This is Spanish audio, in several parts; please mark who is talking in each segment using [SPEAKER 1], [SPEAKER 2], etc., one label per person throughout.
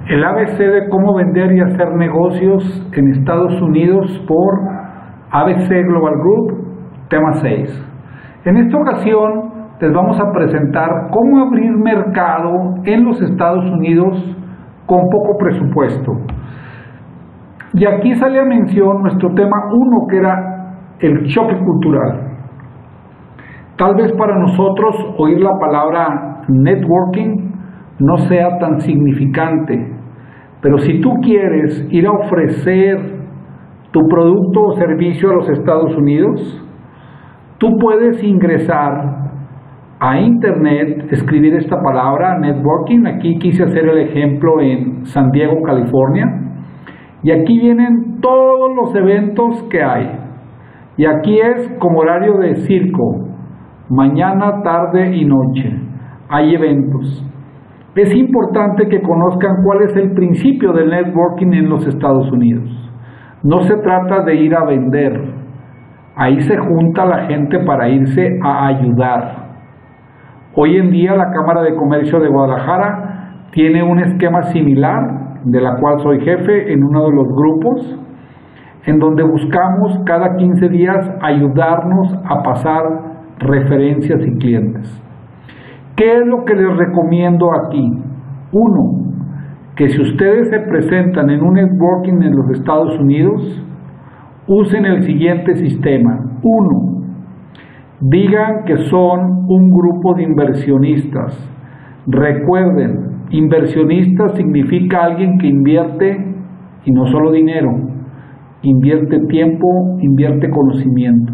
[SPEAKER 1] El ABC de cómo vender y hacer negocios en Estados Unidos por ABC Global Group, tema 6. En esta ocasión les vamos a presentar cómo abrir mercado en los Estados Unidos con poco presupuesto. Y aquí sale a mención nuestro tema 1, que era el choque cultural. Tal vez para nosotros oír la palabra networking no sea tan significante, pero si tú quieres ir a ofrecer tu producto o servicio a los Estados Unidos, tú puedes ingresar a internet, escribir esta palabra networking. Aquí quise hacer el ejemplo en San Diego, California, y aquí vienen todos los eventos que hay, y aquí es como horario de circo, mañana, tarde y noche, hay eventos. Es importante que conozcan cuál es el principio del networking en los Estados Unidos. No se trata de ir a vender, ahí se junta la gente para irse a ayudar. Hoy en día la Cámara de Comercio de Guadalajara tiene un esquema similar, de la cual soy jefe en uno de los grupos, en donde buscamos cada 15 días ayudarnos a pasar referencias y clientes. ¿Qué es lo que les recomiendo aquí? 1, que si ustedes se presentan en un networking en los Estados Unidos, usen el siguiente sistema. 1, digan que son un grupo de inversionistas. Recuerden, inversionista significa alguien que invierte, y no solo dinero, invierte tiempo, invierte conocimiento.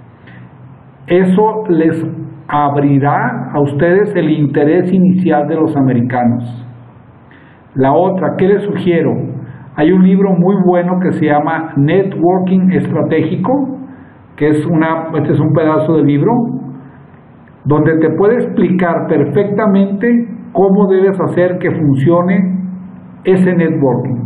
[SPEAKER 1] Eso les abrirá a ustedes el interés inicial de los americanos. La otra, ¿qué les sugiero? Hay un libro muy bueno que se llama Networking Estratégico, que es este es un pedazo de libro, donde te puede explicar perfectamente cómo debes hacer que funcione ese networking.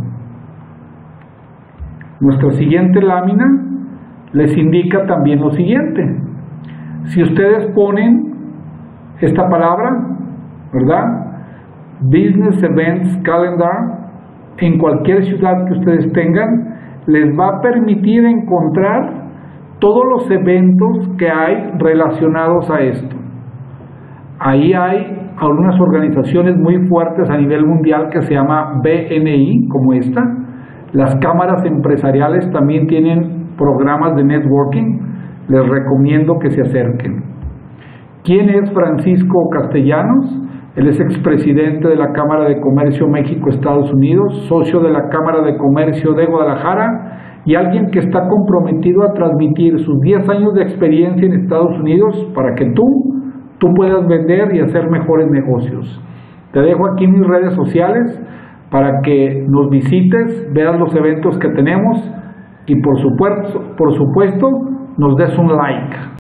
[SPEAKER 1] Nuestra siguiente lámina les indica también lo siguiente. Si ustedes ponen esta palabra, ¿verdad? Business Events Calendar, en cualquier ciudad que ustedes tengan, les va a permitir encontrar todos los eventos que hay relacionados a esto. Ahí hay algunas organizaciones muy fuertes a nivel mundial que se llama BNI, como esta. Las cámaras empresariales también tienen programas de networking. Les recomiendo que se acerquen. ¿Quién es Francisco Castellanos? Él es expresidente de la Cámara de Comercio México-Estados Unidos, socio de la Cámara de Comercio de Guadalajara y alguien que está comprometido a transmitir sus 10 años de experiencia en Estados Unidos para que tú puedas vender y hacer mejores negocios. Te dejo aquí mis redes sociales para que nos visites, veas los eventos que tenemos y por supuesto nos des un like.